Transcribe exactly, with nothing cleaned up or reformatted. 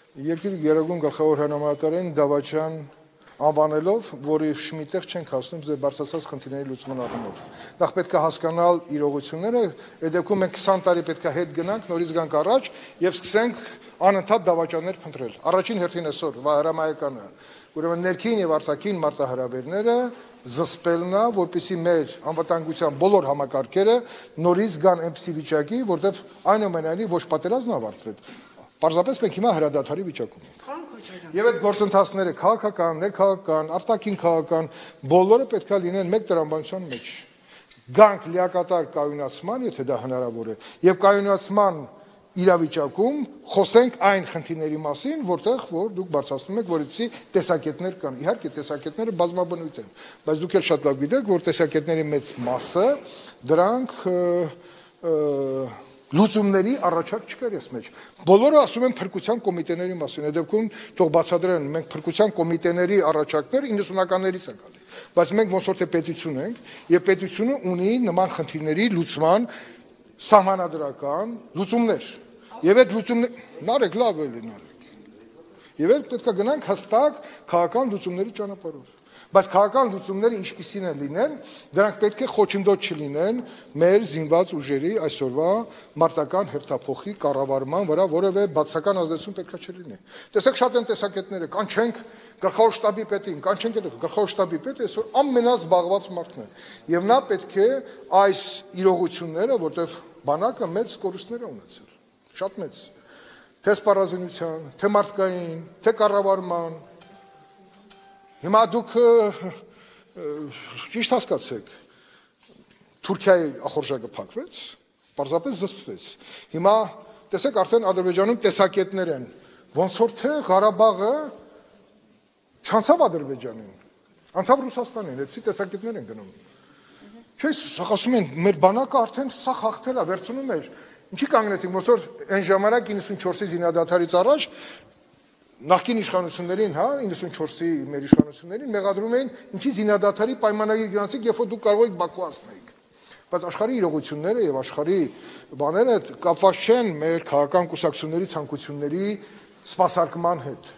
Երկրի գերագույն գլխավոր հրամանատարին Դավաճան անվանելով, որի շմիտեղ չենք հասնում ձեր բարձրացած խնդիրների լուծման առումով։ Նախ պետք է հասկանալ իրողությունները, այդ դեպքում մենք քսան տարի պետք է հետ գնանք, նորից գանք առաջ եւ սկսենք անընդհատ դավաճաններ փնտրել։ Առաջին հերթին այսօր հրամայականը, ուրեմն ներքին եւ արտաքին մարտահրավերները զսպելն է, որպեսզի մեր անվտանգության բոլոր համակարգերը նորից գան այնպիսի վիճակի, որտեղ այնուամենայնիվ ոչ պատերազմն ավարտվել։ Պարզապես մենք հիմա հրադադարի վիճակում ենք։ Եվ այդ գործընթացները քաղաքական, ներքաղաքական, արտաքին քաղաքական բոլորը պետք է լինեն մեկ տրամաբանության մեջ։ Գանք լիակատար կայունացման, եթե դա հնարավոր է, եւ կայունացման իրավիճակում խոսենք այն խնդիրների մասին, որտեղ որ դուք բարձրացնում եք, որպեսզի տեսակետներ կան։ Իհարկե տեսակետները բազմաբնույթ են, բայց դուք էլ շատ լավ գիտեք, որ տեսակետների մեծ մասը դրանք լուծումների առաջարկ չկար ես մեջ։ Բոլորը ասում են փրկության կոմիտեների մասին, այդ դեպքում թող բացատրեն, մենք փրկության կոմիտեների առաջարկները իննսունականներից է գալի, բայց մենք ոնց որ թե պետություն ենք, եւ պետությունը ունի նման խնդիրների լուծման սահմանադրական լուծումներ։ Եվ այդ լուծումները նարեկ լավ էլի նարեկ։ Եվ այդ պետք է գնանք հստակ քաղաքական լուծումների ճանապարհով։ Բայց քաղաքական լուծումները ինչպիսին են լինեն, դրանք պետք է խոչընդոտ չլինեն մեր զինված ուժերի այսօրվա մարտական հերթափոխի կառավարման վրա, որևէ բացական ազդեցություն պետք է չլինի։ Տեսեք, շատ են տեսակետները, կանչենք գլխավոր շտաբի պետին, կանչենք գլխավոր շտաբի պետը այսօր ամենազբաղված մարդն է։ Եվ նա պետք է այս իրողությունները, որտեղ բանակը մեծ կորուստներ է ունեցել, շատ մեծ, թե սպառազինության, թե մարդկային, թե կառավարման։ Հիմա դուք ճիշտ հասկացեք, Թուրքիայի ախորժակը փակվեց, պարզապես զսպվեց։ Հիմա տեսեք, արդեն Ադրբեջանում տեսակետներ են, ոնց որ թե Ղարաբաղը չանցավ Ադրբեջանին, անցավ Ռուսաստանին, այդպիսի տեսակետներ են գնում։ Չէ, ասում են, մեր բանակը արդեն սա հաղթել է, վերցնում էր։ Ինչի կանգնեցինք, ոնց որ այն ժամանակ իննսունչորսի զինադադարից առաջ նախկին իշխանություններին, հա, իննսունչորսի մեր իշխանություններին մեղադրում էին, ինչի զինադադարի պայմանագիր գրանցեք, երբ որ դուք կարող եք Բաքու հասնեիք։ Բայց աշխարհի իրողությունները եւ աշխարհի բաները կապված չեն մեր քաղաքական կուսակցությունների ցանկությունների սպասարկման հետ։